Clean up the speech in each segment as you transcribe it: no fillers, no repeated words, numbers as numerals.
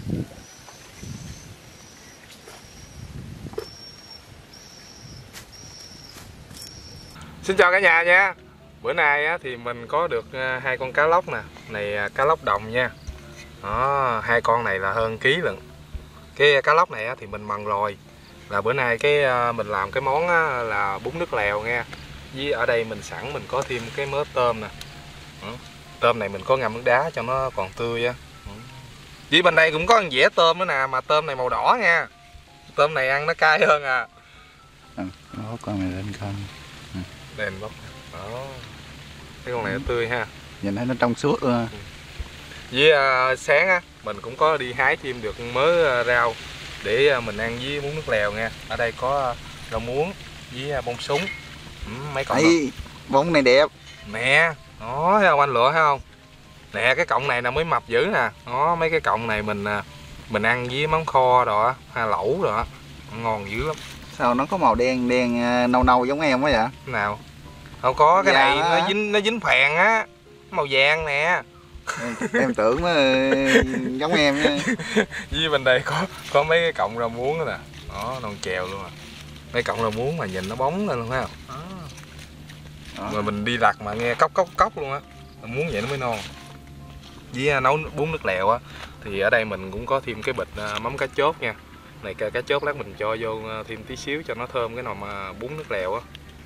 Xin chào cả nhà nha. Bữa nay á, thì mình có được hai con cá lóc nè. Này cá lóc đồng nha. Đó, hai con này là hơn ký lận. Cái cá lóc này á, thì mình mần rồi. Là bữa nay mình làm cái món á, là bún nước lèo nha. Với ở đây mình sẵn mình có thêm cái mớ tôm nè. Tôm này mình có ngâm nước đá cho nó còn tươi á. Với bên đây cũng có một dẻ tôm nữa nè, mà tôm này màu đỏ nha. Tôm này ăn nó cay hơn à. Đó, con này lên con. Đèn bóc. Đó. Cái con này nó tươi ha. Nhìn thấy nó trong suốt luôn. Với sáng á mình cũng có đi hái thêm được mớ rau để mình ăn với bún nước lèo nha. Ở đây có rau muống với bông súng. Mấy cọng bông này đẹp nè. Đó, thấy không anh lựa thấy không? Nè, cái cọng này là mới mập dữ nè. Đó, mấy cái cọng này mình ăn với món kho rồi á, hay lẩu rồi á, ngon dữ lắm. Sao nó có màu đen đen nâu nâu giống em quá vậy? Nào không có, cái này đó. nó dính phèn á, màu vàng nè. Em tưởng nó giống em nha. Với bên đây có mấy cái cọng rau muống đó nè. Đó, non chèo luôn à. Mấy cọng rau muống mà nhìn nó bóng lên luôn thấy không? Đó. Mà mình đi lặt mà nghe cốc cốc cốc luôn á. Muốn vậy nó mới non. Với nấu bún nước lèo á thì ở đây mình cũng có thêm cái bịch mắm cá chốt nha. Này cá chốt lát mình cho vô thêm tí xíu cho nó thơm cái nồi mà bún nước lèo á.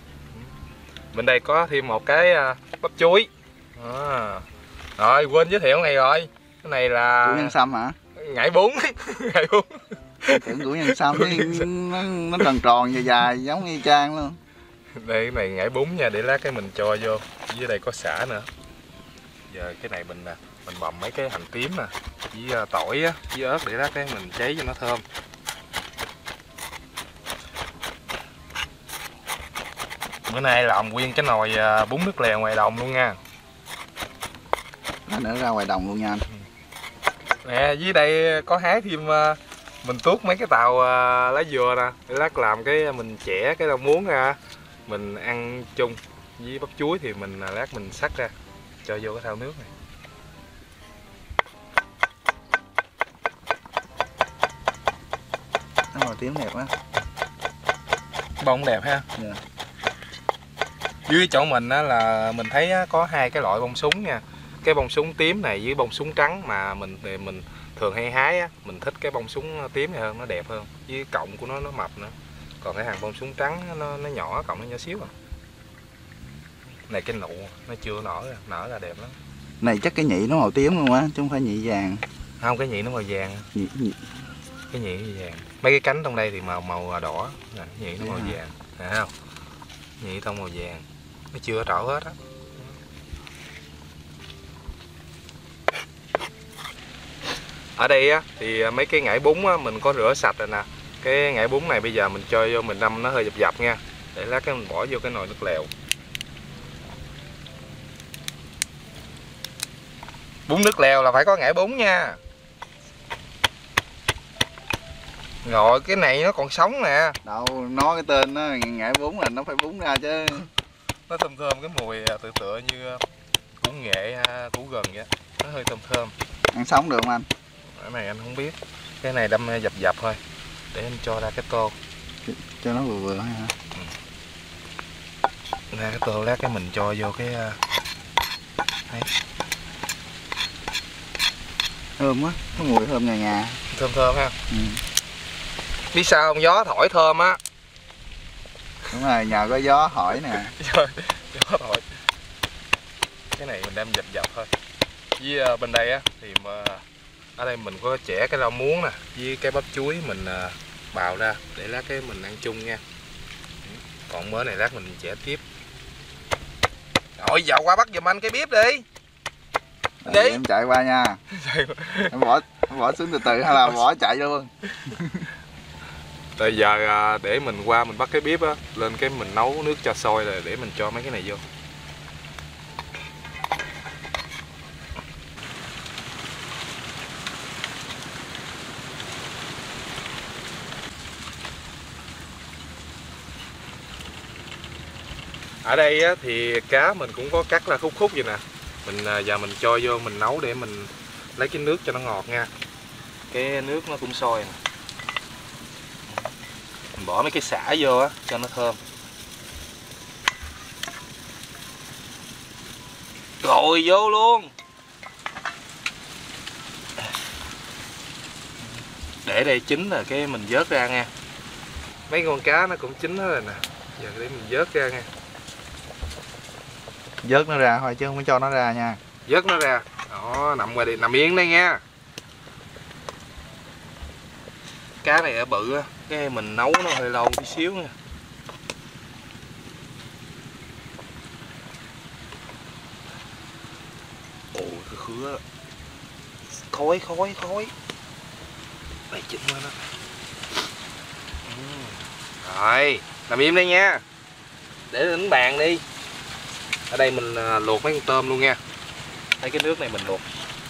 Bên đây có thêm một cái bắp chuối. Rồi quên giới thiệu này rồi. Cái này là củ nhân sâm hả? Ngải bún. Ngải bún. Tưởng củ nhân sâm nó tròn tròn dài dài giống y chang luôn. Đây cái này ngải bún nha, để lát cái mình cho vô. Dưới đây có sả nữa. Giờ cái này mình bầm mấy cái hành tím nè, với tỏi á, với ớt để lát cái mình cháy cho nó thơm. Bữa nay làm nguyên cái nồi bún nước lèo ngoài đồng luôn nha. Nữa ra ngoài đồng luôn nha anh. Nè, dưới đây có hái thêm mình tuốt mấy cái tàu lá dừa nè, để lát làm cái mình chẻ cái rau muống ra, mình ăn chung với bắp chuối thì mình lát mình xắt ra cho vô cái thau nước này. Nó màu tím đẹp quá. Bông đẹp ha. Yeah. Dưới chỗ mình á là mình thấy có hai cái loại bông súng nha. Cái bông súng tím này với bông súng trắng, mà mình thường hay hái á, mình thích cái bông súng tím này hơn, nó đẹp hơn, với cọng của nó mập nữa. Còn cái hàng bông súng trắng nó nhỏ, cọng nó nhỏ xíu à. Này cái nụ nó chưa nở ra đẹp lắm. Này chắc cái nhị nó màu tím luôn á, chứ không phải nhị vàng. Không, cái nhị nó màu vàng. Cái nhị màu vàng. Mấy cái cánh trong đây thì màu đỏ, nhị nó màu vàng, thấy không? Nhị tông màu vàng, nó chưa trổ hết á. Ở đây á thì mấy cái ngải bún á mình có rửa sạch rồi nè. Cái ngải bún này bây giờ mình cho vô mình ngâm nó hơi dập dập nha, để lát cái mình bỏ vô cái nồi nước lèo. Bún nước lèo là phải có ngải bún nha. Rồi cái này nó còn sống nè. Đâu, nó cái tên nó ngải bún là nó phải bún ra chứ. Nó thơm thơm cái mùi tựa như củ nghệ, củ gừng vậy. Nó hơi thơm thơm. Ăn sống được không anh? Cái này anh không biết. Cái này đâm dập dập thôi. Để anh cho ra cái tô. Cho nó vừa vừa thôi hả? Ra cái tô lát cái mình cho vô cái đấy. Thơm quá, có mùi thơm ngà ngà. Thơm thơm ha. Biết sao không? Gió thổi thơm á. Đúng rồi, nhờ có gió hỏi nè. Gió thổi. Cái này mình đem dập dập thôi. Với bên đây á thì ở đây mình có chẻ cái rau muống nè, với cái bắp chuối mình bào ra để lát cái mình ăn chung nha. Còn mớ này lát mình chẻ tiếp. Rồi dạo qua bắt giùm anh cái bếp đi. Đi. Em chạy qua nha. Em bỏ xuống từ từ hay là bỏ chạy luôn? Bây giờ để mình qua mình bắt cái bếp á, lên cái mình nấu nước cho sôi rồi để mình cho mấy cái này vô. Ở đây á, thì cá mình cũng có cắt ra khúc khúc vậy nè. Mình giờ mình cho vô mình nấu để mình lấy cái nước cho nó ngọt nha. cái nước nó cũng sôi nè. Mình bỏ mấy cái sả vô á cho nó thơm. Rồi vô luôn. Để đây chín là cái mình vớt ra nha. Mấy con cá nó cũng chín hết rồi nè. Giờ để mình vớt ra nha. Vớt nó ra thôi chứ không có cho nó ra nha. Vớt nó ra. Đó, nằm ngoài đi, nằm yên đây nha. Cá này ở bự á, cái mình nấu nó hơi lâu tí xíu nha. Ồ, cái khứa. Khói. Đây chỉnh lên đó. Rồi, nằm im đây nha. Để lên bàn đi. Ở đây mình luộc mấy con tôm luôn nha. Thấy cái nước này mình luộc.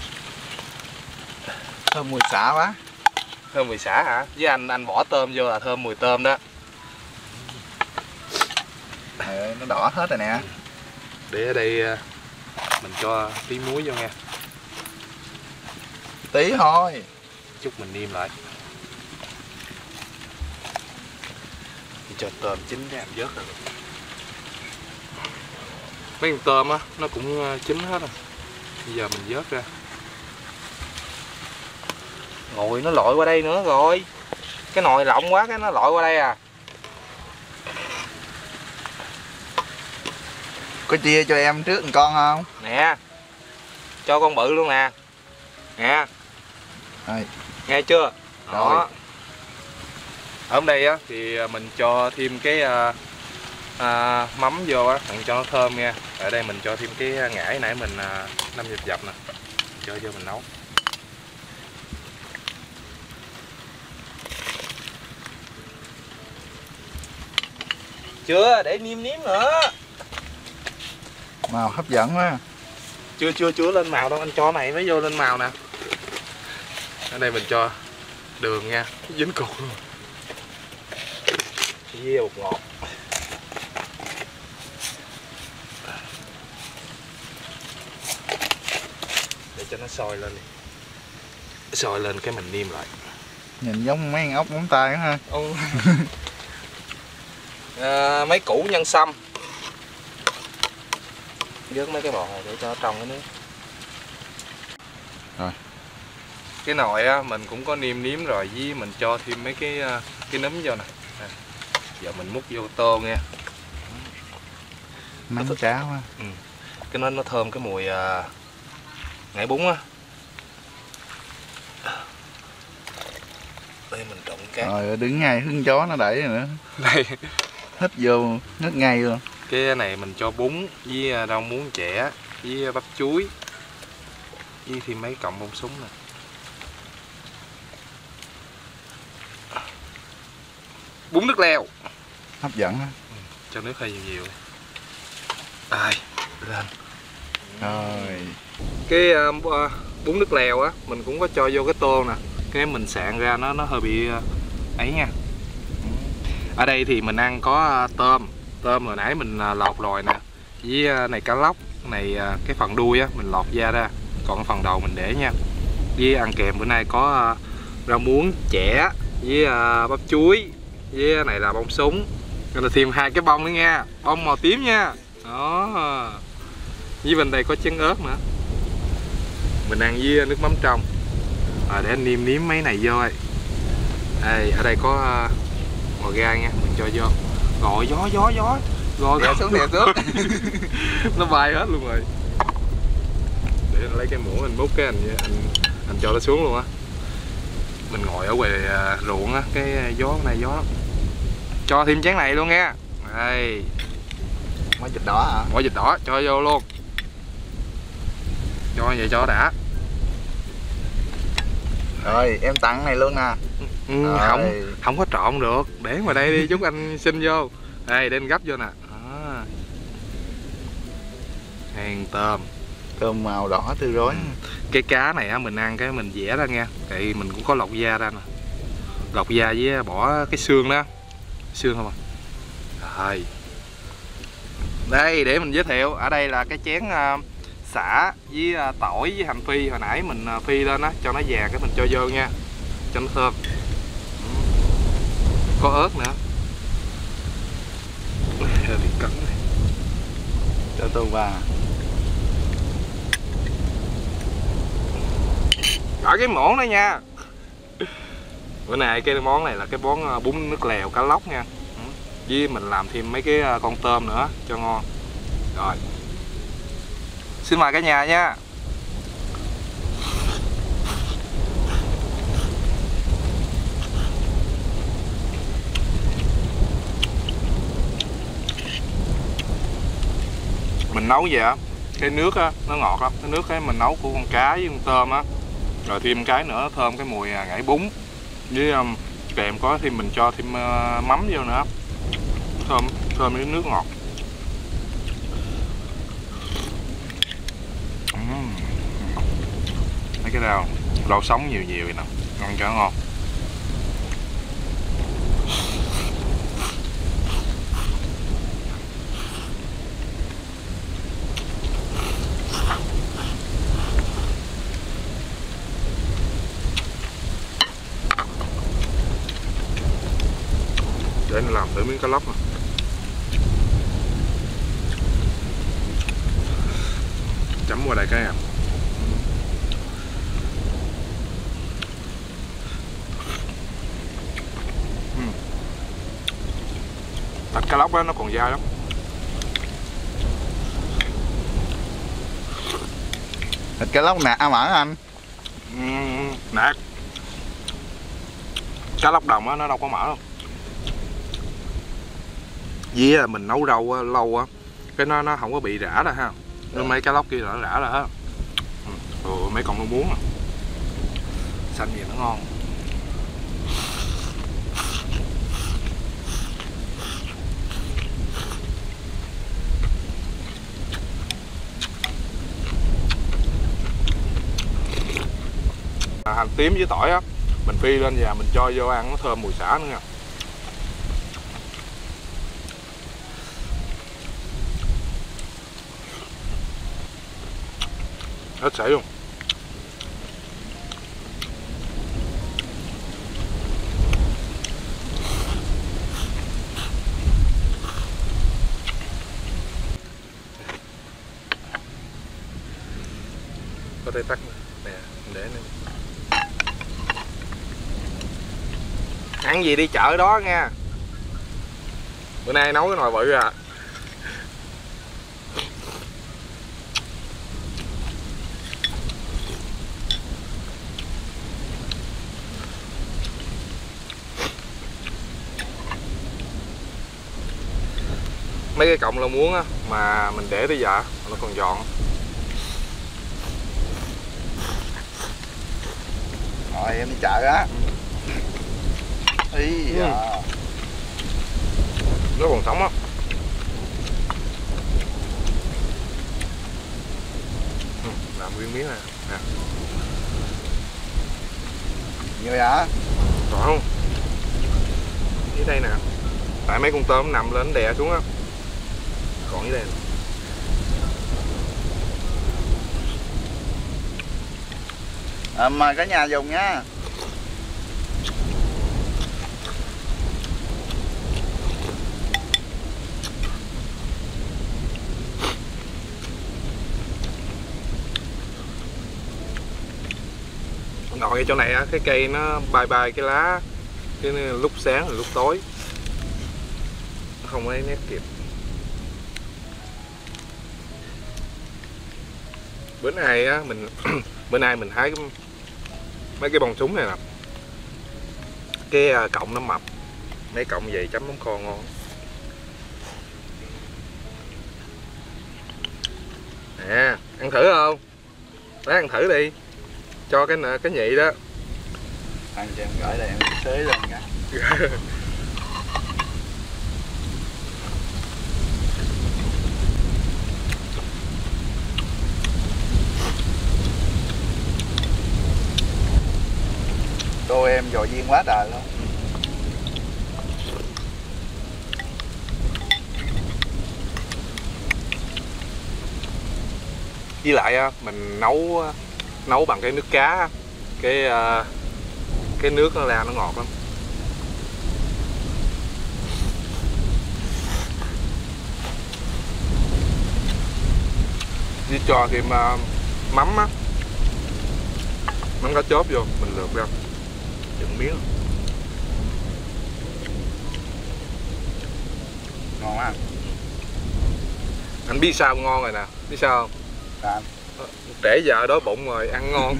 Thơm mùi xả quá. Thơm mùi xả hả? Với anh bỏ tôm vô là thơm mùi tôm đó. Nó đỏ hết rồi nè. Để ở đây mình cho tí muối vô nha. Tí thôi. Chút mình niêm lại. Cho tôm chín ra em vớt rồi. Mấy con tôm á, nó cũng chín hết rồi. Bây giờ mình vớt ra. Ngồi nó lội qua đây nữa rồi. Cái nồi rộng quá cái nó lội qua đây à. Có chia cho em trước một con không? Nè. Cho con bự luôn nè. Nè. Rồi. Nghe chưa? Đó. Rồi. Ở đây á thì mình cho thêm cái mắm vô á, cho nó thơm nha. Ở đây mình cho thêm cái ngải nãy mình đâm dập nè. Cho vô mình nấu. Chưa, để nêm nữa. Màu hấp dẫn quá. Chưa lên màu đâu, anh cho này mới vô lên màu nè. Ở đây mình cho đường nha, dính cục luôn. Với bột ngọt. Để cho nó sôi lên đi. Sôi lên cái mình niêm lại. Nhìn giống mấy con ốc móng tay ha. Mấy củ nhân sâm. Vớt mấy cái bọt này để cho nó trong cái nước. Rồi. Cái nồi á mình cũng có nêm rồi, với mình cho thêm mấy cái nấm vô nè. Giờ mình múc vô tô nha. Nóng cháo quá. Cái nó thơm cái mùi ngải bún á. Đây mình trộn cá. Rồi đứng ngay hứng chó nó đẩy rồi nữa. Đây. Hít vô ngất ngay luôn. Cái này mình cho bún với rau muống chẻ với bắp chuối với thêm mấy cọng bông súng nè. Bún nước lèo. Hấp dẫn á. Cho nước hơi nhiều. Rồi, lên. Rồi. Cái bún nước lèo á mình cũng có cho vô cái tô nè. Cái mình sạn ra nó hơi bị ấy nha. Ở đây thì mình ăn có tôm hồi nãy mình lọc rồi nè, với này cá lóc này, cái phần đuôi á mình lọc da ra, còn phần đầu mình để nha. Với ăn kèm bữa nay có rau muống chẻ với bắp chuối, với này là bông súng, rồi thêm 2 cái bông nữa nha, bông màu tím nha. Đó, với bên đây có trứng ớt nữa. Mình ăn với nước mắm trong. Để anh nêm mấy này vô ơi. Đây, ở đây có ngò gai nha, mình cho vô. Rồi gió rồi Đè xuống. nó bay hết luôn rồi. Để anh lấy cái muỗng anh múc cái anh cho nó xuống luôn á. Mình ngồi ở ngoài ruộng á, cái gió này gió lắm. Cho thêm chén này luôn nha. Đây, Món vịt đỏ hả? bỏ vịt đỏ cho vô luôn. Cho vậy cho đã. Rồi em tặng này luôn nè. Không có trộn được, để ngoài đây đi chút anh xin vô. Đây để anh gấp vô nè. Hàng tôm Màu đỏ tươi rói. Cái cá này á mình ăn cái mình vẽ ra nha, tại mình cũng có lọc da ra nè, lọc da với bỏ cái xương đó, xương không à. Rồi đây để mình giới thiệu, ở đây là cái chén sả với tỏi với hành phi hồi nãy mình phi lên á cho nó vàng, cái mình cho vô nha. cho nó thơm. Có ớt nữa. Hơi bị cứng này. Cho tôi vào. Ở cái món đó nha. Bữa nay cái món này là cái món bún nước lèo cá lóc nha. Với mình làm thêm mấy cái con tôm nữa cho ngon. Rồi. Xin mời cả nhà nha. Mình nấu vậy á, cái nước á nó ngọt lắm, cái nước cái mình nấu của con cá với con tôm á, rồi thêm cái nữa thơm cái mùi ngải bún, với kèm có thêm mình cho thêm mắm vô nữa, thơm cái nước ngọt. Mấy cái rau sống nhiều vậy nè, ăn cho ngon. Để anh làm thử miếng cá lóc nè. Chấm qua đây cái à. Thịt cá lóc đó nó còn dai lắm. Thịt cá lóc nạc mỡ anh. Nạc. Cá lóc đồng á nó đâu có mỡ đâu. Với là mình nấu rau á, lâu á cái nó không có bị rã ra ha. Nên mấy cá lóc kia nó rã ra hết. Rồi mấy con nó muống nè. Xanh gì nó ngon. Hành tím với tỏi á, mình phi lên và mình cho vô ăn nó thơm mùi xả nữa nha. Hết sảy luôn. Có thể tắt nè, để nè. Ăn gì đi chợ đó nha. Bữa nay nấu cái nồi bự à. Mấy cái cọng là muống á mà mình để tới giờ nó còn giòn. Rồi em đi chợ á. Ý da. Nó còn sống á. Làm nguyên miếng nè. Nhiều hả? Còn không? Dưới đây nè. Tại mấy con tôm nằm lên đè xuống á. Còn dưới đây nè. Mời cả nhà dùng nha. Ngồi ở chỗ này á, cái cây nó bay bay cái lá, cái lúc sáng rồi lúc tối nó không có nét kịp. Bữa nay á mình bữa nay mình hái mấy cái bông súng này nè, cái cọng nó mập, mấy cọng vậy chấm mắm kho ngon. Nè, ăn thử không? Đấy, ăn thử đi, cho cái nhị đó. Ăn cho em gửi đây em xới lên nha. Cô em dò duyên quá trời luôn. Với lại mình nấu bằng cái nước cá, cái cái nước nó ra nó ngọt lắm. Đi cho thêm mắm á, mắm cá chốt vô mình lượt ra chừng miếng. Ngon quá. Anh biết sao ngon rồi nè, biết sao không? Dạ. Trễ giờ đói bụng rồi ăn ngon.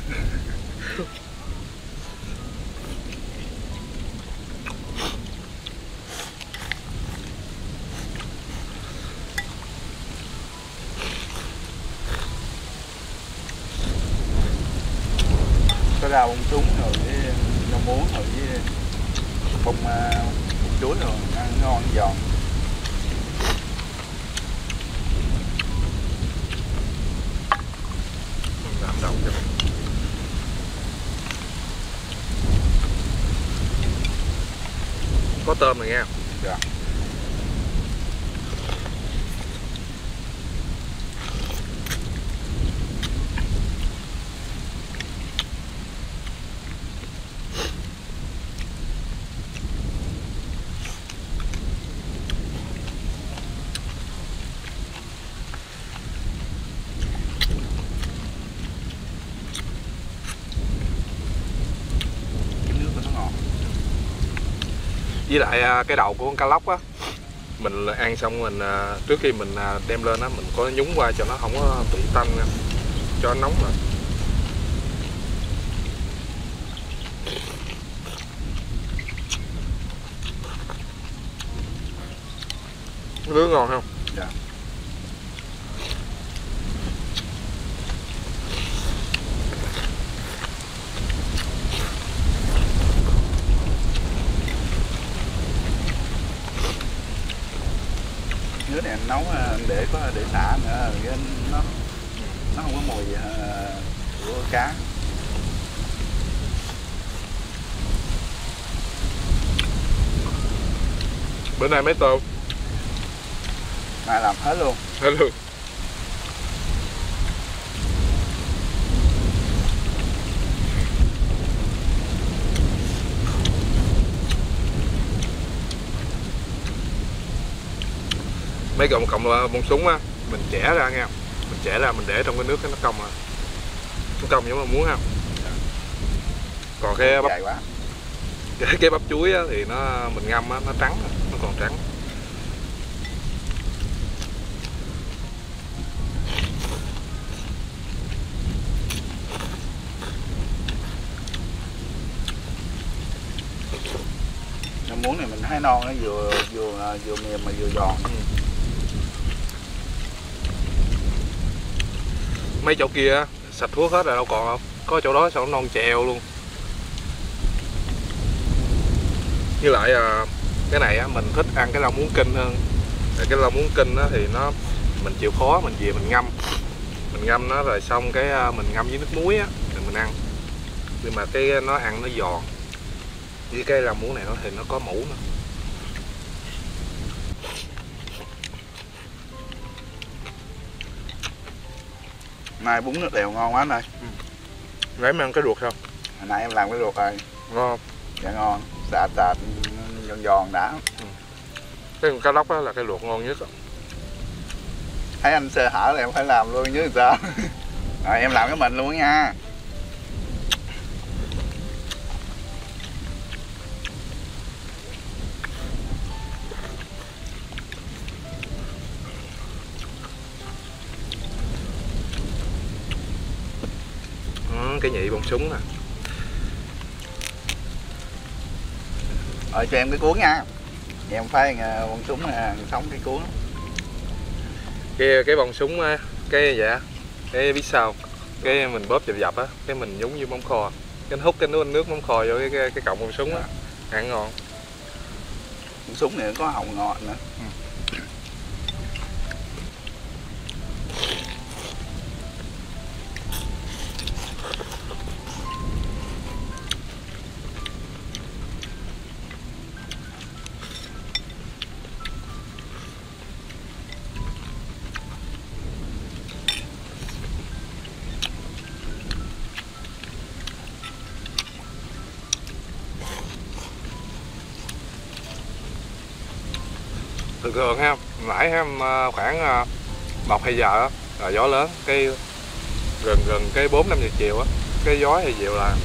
Có rau bông súng rồi với rau muống rồi với bông chuối rồi ăn ngon ăn giòn. Làm đầu cho có tôm này nghe. Dạ. Cái nước của nó ngọt. Với lại cái đầu của con cá lóc á, mình ăn xong mình trước khi mình đem lên á mình có nhúng qua cho nó không có bị tanh nha, cho nó nóng rồi. Nước ngon không? Dạ. Nước này anh nấu anh để xả nữa cái nó không có mùi của cá. Bữa nay mấy tô? Mai làm hết luôn. Hết luôn. Mấy cọng bông súng á mình chẻ ra nha, mình chẻ ra mình để trong cái nước cái nó cong à, nó cong giống mà muốn không. Còn cái bắp Dài quá. cái bắp chuối á, thì nó mình ngâm á, nó trắng, nó còn trắng. Rau muống này mình thấy non nó vừa mềm mà vừa giòn. Mấy chỗ kia á, sạch thuốc hết rồi đâu còn không, có chỗ đó sao nó non chèo luôn. Với lại cái này á, mình thích ăn cái rau muống kinh hơn. Cái rau muống kinh á, thì nó mình chịu khó mình về mình ngâm nó rồi xong cái mình ngâm với nước muối á rồi mình ăn, nhưng mà cái nó ăn nó giòn. Với cái rau muống này nó thì nó có mũ nữa. Mai bún nước lèo ngon quá anh ơi. Nãy em ăn cái ruột không? Hồi nãy em làm cái ruột rồi. Ngon không? Dạ ngon. Sạch giòn giòn đã. Cái con cá lóc đó là cái ruột ngon nhất đó. Thấy anh sơ hở là em phải làm luôn chứ sao. Rồi em làm cái mình luôn nha. Cái nhị bông súng nè. Rồi cho em cái cuốn nha. Em phải con súng sống cái cuốn. Cái bông súng á, cái vậy á, cái biết sao? Cái mình bóp dập á, cái mình nhúng vô mắm kho, cái hút cái nước mắm kho vô cái cọng bông súng á, ăn ngon. Con súng này có hồng ngọt nữa. thường thường ha, nãy ha khoảng 1-2 giờ á là gió lớn, cái gần cái 4-5 giờ chiều á cái gió thì dịu lại.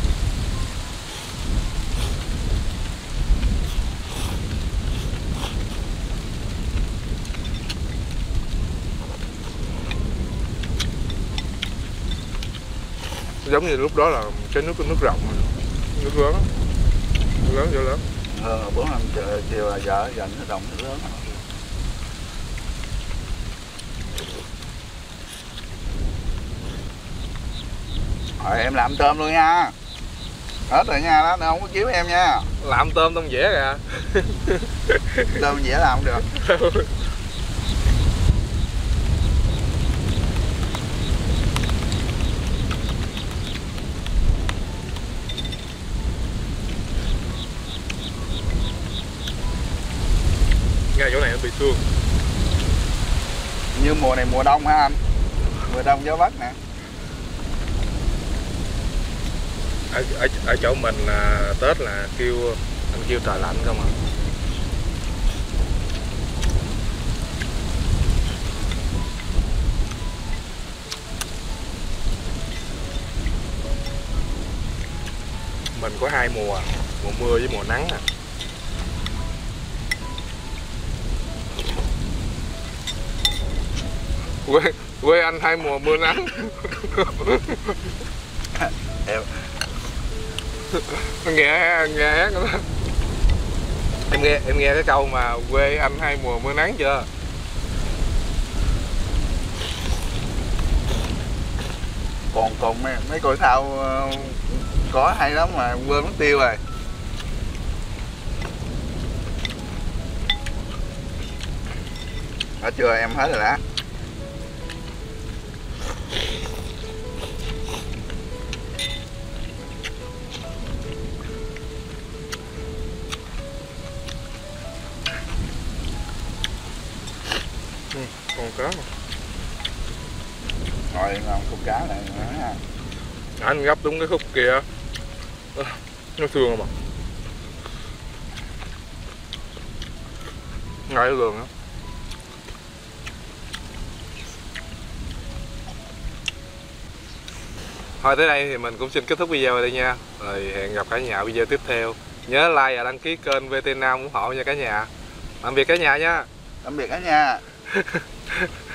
Giống như lúc đó là cái nước rộng, nước lớn, gió lớn. 4-5 chiều là giờ dần nó đồng nó lớn. Rồi em làm tôm luôn nha. Hết rồi nha, đó nó không có kiếm em nha. Làm tôm dễ kìa. Tôm dễ làm được. Ngay chỗ này nó bị xương. Như mùa này mùa đông hả anh? Mùa đông gió Bắc nè. Ở chỗ mình là Tết là anh kêu trời lạnh không à. Mình có 2 mùa, mùa mưa với mùa nắng à. Quê anh 2 mùa mưa nắng. nghe hát đó. Em nghe cái câu mà quê anh 2 mùa mưa nắng chưa? Còn mấy coi sao có hay lắm mà quên mất tiêu rồi. Hết chưa em, hết rồi đó. Còn cá mà. Rồi làm con cá này nha. Anh gấp đúng cái khúc kia. Nó thương không ạ? Ngay lường á. Thôi tới đây thì mình cũng xin kết thúc video đây nha. Rồi hẹn gặp cả nhà ở video tiếp theo. Nhớ like và đăng ký kênh VT Nam ủng hộ nha cả nhà. Tạm biệt cả nhà nha. Tạm biệt cả nhà.